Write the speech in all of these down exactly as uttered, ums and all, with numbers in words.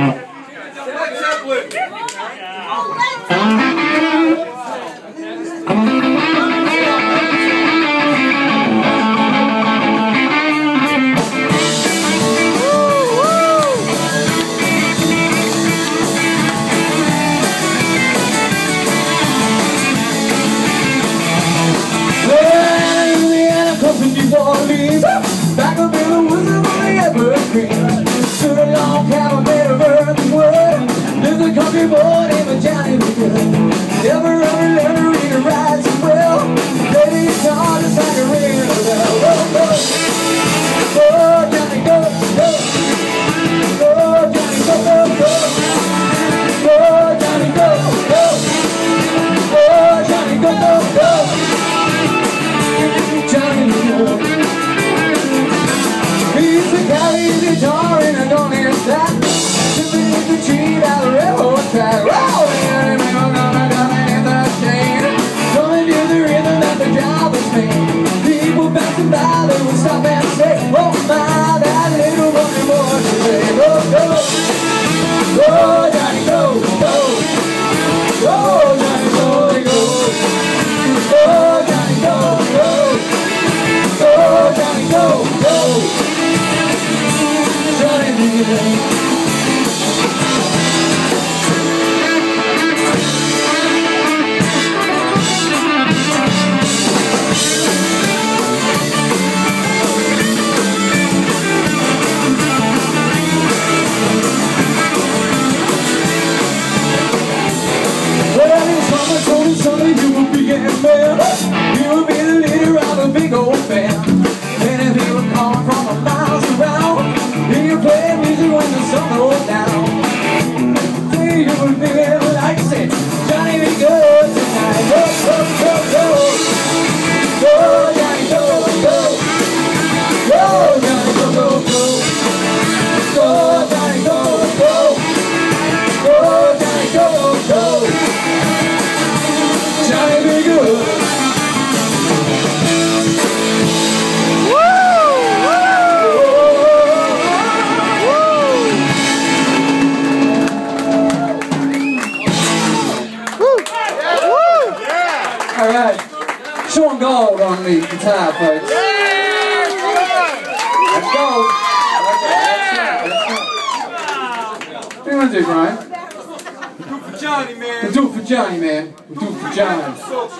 Back up in the woods of the evergreen, stood a long cabin made of earth and wood. There's a country boy named Johnny B. Never run, never read a rise as well. Baby, it's hard just like a ring of a bell. Oh, oh, oh, Johnny, go, go. Oh, Johnny, go, go, go. Oh, Johnny, go, go. Oh, Johnny, go, go, go. Johnny, go. He used to carry his guitar in a donut sack, sipping the tree down the railroad track. Rolling and gonna down in the shade, going to the rhythm that the drivers made. People passing by, they would stop and say, oh my, that little running boy today. Go, go, go, Johnny, go, go. Go, Johnny, go, go. Go, Johnny, go, go. Go, Johnny, go, go. You will be the leader of a big old band, and if you were calling from a miles around, and you play music when the sun goes down, then you would feel like you said, Johnny, be good tonight. Go, go, go, go. Go, Johnny, go, go. Go, Johnny, go, go, go. Go, Johnny, go, go. Go, Johnny, go, go. Johnny, be good. Sean Gold on the guitar, folks. Let's go. What do you want to do, Brian? Do it for Johnny, man. We'll do it for Johnny, man. We'll do it for Johnny.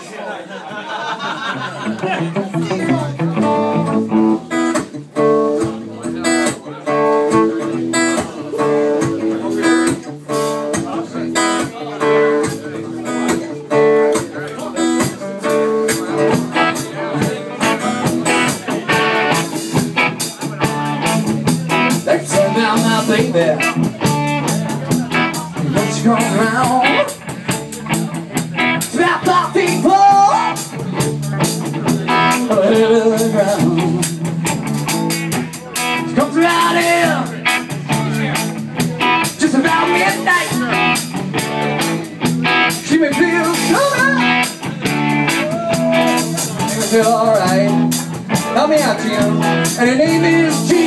Baby, what's going around? Trapped our people over the ground. She comes around here just about midnight. She may feel so bad, she may feel alright. Help me out, Jim. And her name is Jim.